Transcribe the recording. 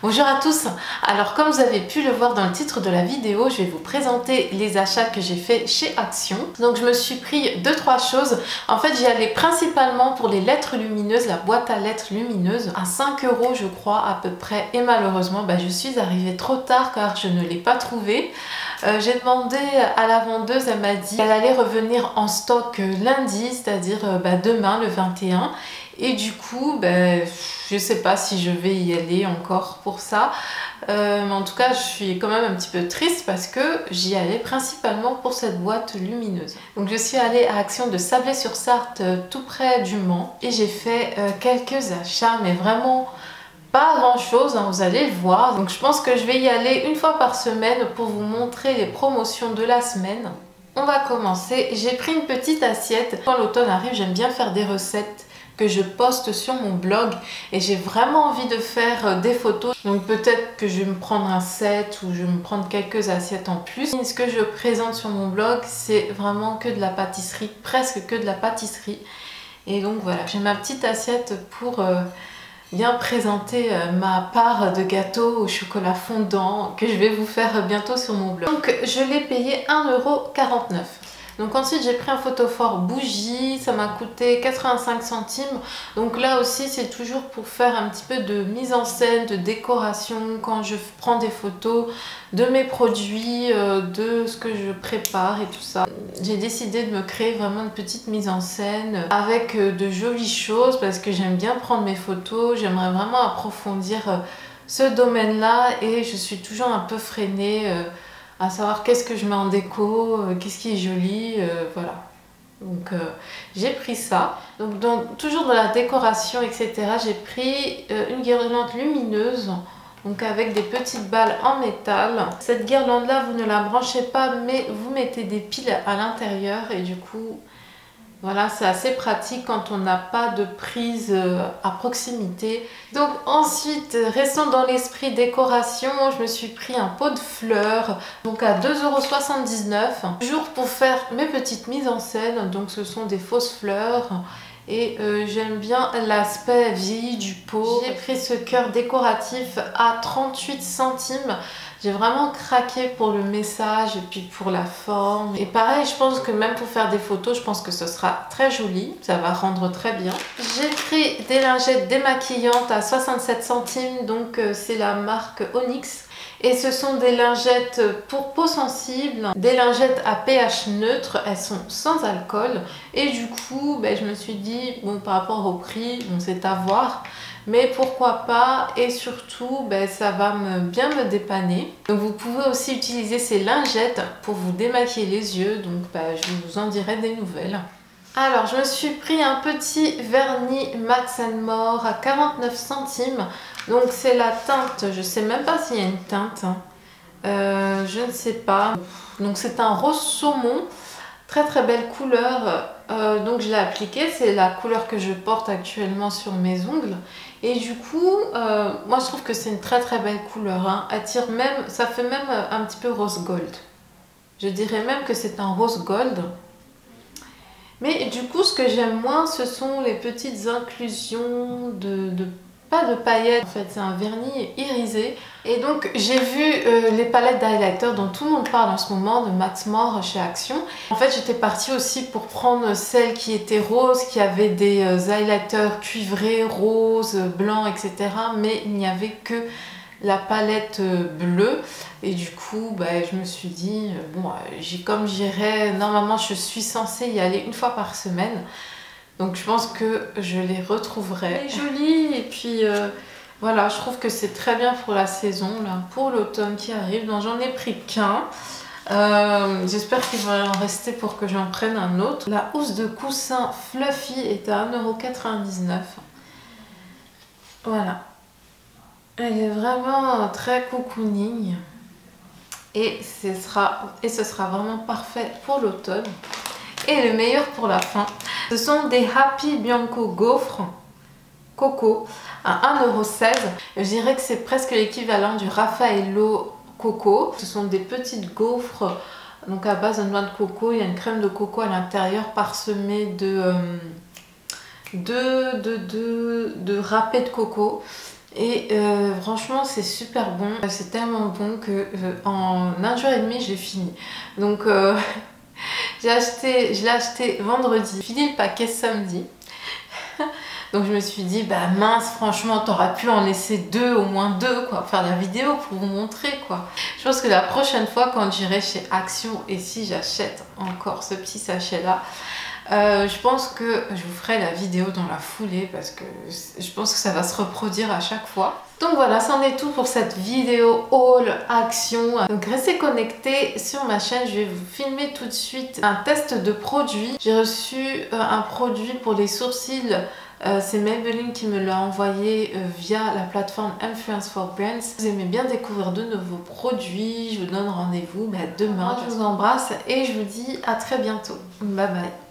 Bonjour à tous. Alors comme vous avez pu le voir dans le titre de la vidéo, je vais vous présenter les achats que j'ai fait chez Action. Donc je me suis pris 2-3 choses. En fait j'y allais principalement pour les lettres lumineuses, la boîte à lettres lumineuse à 5 € je crois à peu près. Et malheureusement je suis arrivée trop tard car je ne l'ai pas trouvée. J'ai demandé à la vendeuse, elle m'a dit qu'elle allait revenir en stock lundi, c'est-à-dire demain le 21. Et du coup, je sais pas si je vais y aller encore pour ça. Mais en tout cas, je suis quand même un petit peu triste parce que j'y allais principalement pour cette boîte lumineuse. Donc je suis allée à Action de Sablé-sur-Sarthe, tout près du Mans. Et j'ai fait quelques achats, mais vraiment pas grand chose, hein, vous allez le voir. Donc je pense que je vais y aller une fois par semaine pour vous montrer les promotions de la semaine. On va commencer. J'ai pris une petite assiette. Quand l'automne arrive, j'aime bien faire des recettes que je poste sur mon blog et j'ai vraiment envie de faire des photos, donc peut-être que je vais me prendre un set ou je vais me prendre quelques assiettes en plus. Ce que je présente sur mon blog, c'est vraiment que de la pâtisserie, presque que de la pâtisserie, et donc voilà, j'ai ma petite assiette pour bien présenter ma part de gâteau au chocolat fondant que je vais vous faire bientôt sur mon blog. Donc je l'ai payé 1,49 €. Donc ensuite j'ai pris un photophore bougie, ça m'a coûté 85 centimes. Donc là aussi c'est toujours pour faire un petit peu de mise en scène, de décoration quand je prends des photos de mes produits, de ce que je prépare et tout ça. J'ai décidé de me créer vraiment une petite mise en scène avec de jolies choses parce que j'aime bien prendre mes photos, j'aimerais vraiment approfondir ce domaine-là et je suis toujours un peu freinée à savoir qu'est-ce que je mets en déco, qu'est-ce qui est joli, voilà. Donc j'ai pris ça. Donc toujours dans la décoration, etc. J'ai pris une guirlande lumineuse, donc avec des petites balles en métal. Cette guirlande là, vous ne la branchez pas, mais vous mettez des piles à l'intérieur et du coup, voilà, c'est assez pratique quand on n'a pas de prise à proximité. Donc ensuite, restons dans l'esprit décoration, je me suis pris un pot de fleurs, donc à 2,79 €, toujours pour faire mes petites mises en scène. Donc ce sont des fausses fleurs et j'aime bien l'aspect vieilli du pot. J'ai pris ce cœur décoratif à 38 centimes. J'ai vraiment craqué pour le message et puis pour la forme. Et pareil, je pense que même pour faire des photos, je pense que ce sera très joli. Ça va rendre très bien. J'ai pris des lingettes démaquillantes à 67 centimes. Donc c'est la marque Onyx. Et ce sont des lingettes pour peau sensible, des lingettes à pH neutre, elles sont sans alcool. Et du coup, je me suis dit, bon, par rapport au prix, bon, c'est à voir. Mais pourquoi pas, et surtout ça va bien me dépanner. Donc vous pouvez aussi utiliser ces lingettes pour vous démaquiller les yeux, donc je vous en dirai des nouvelles. Alors je me suis pris un petit vernis Max & More à 49 centimes. Donc c'est la teinte, je sais même pas s'il y a une teinte, hein. Je ne sais pas. Donc c'est un rose saumon, très très belle couleur. Donc je l'ai appliqué, c'est la couleur que je porte actuellement sur mes ongles. Et du coup, moi je trouve que c'est une très très belle couleur, hein. Elle tire même, ça fait même un petit peu rose gold. Je dirais même que c'est un rose gold. Mais du coup, ce que j'aime moins, ce sont les petites inclusions pas de paillettes. En fait, c'est un vernis irisé. Et donc, j'ai vu les palettes d'highlighter dont tout le monde parle en ce moment, de Max More chez Action. En fait, j'étais partie aussi pour prendre celle qui était rose, qui avait des highlighters cuivrés, roses, blancs, etc. Mais il n'y avait que la palette bleue. Et du coup, je me suis dit, bon, comme j'irai, normalement, je suis censée y aller une fois par semaine. Donc je pense que je les retrouverai. Elle est jolie et puis voilà, je trouve que c'est très bien pour la saison, là, pour l'automne qui arrive. Donc j'en ai pris qu'un. J'espère qu'il va en rester pour que j'en prenne un autre. La housse de coussin Fluffy est à 1,99 €. Voilà. Elle est vraiment très cocooning. Et ce sera vraiment parfait pour l'automne. Et le meilleur pour la fin, ce sont des Happy Bianco gaufres coco à 1,16 €. Je dirais que c'est presque l'équivalent du Raffaello coco. Ce sont des petites gaufres donc à base de noix de coco. Il y a une crème de coco à l'intérieur parsemée de râpé de coco. Et franchement c'est super bon, c'est tellement bon que en un jour et demi je l'ai fini. Donc je l'ai acheté vendredi, fini le paquet samedi. Donc je me suis dit, bah mince, franchement, t'aurais pu en laisser deux, au moins deux, quoi, faire la vidéo pour vous montrer, quoi. Je pense que la prochaine fois, quand j'irai chez Action, et si j'achète encore ce petit sachet-là, je pense que je vous ferai la vidéo dans la foulée, parce que je pense que ça va se reproduire à chaque fois. Donc voilà, c'en est tout pour cette vidéo haul Action. Donc restez connectés sur ma chaîne, je vais vous filmer tout de suite un test de produit. J'ai reçu un produit pour les sourcils. C'est Maybelline qui me l'a envoyé via la plateforme Influence for Brands. Si vous aimez bien découvrir de nouveaux produits, je vous donne rendez-vous demain. Je vous embrasse et je vous dis à très bientôt. Bye bye.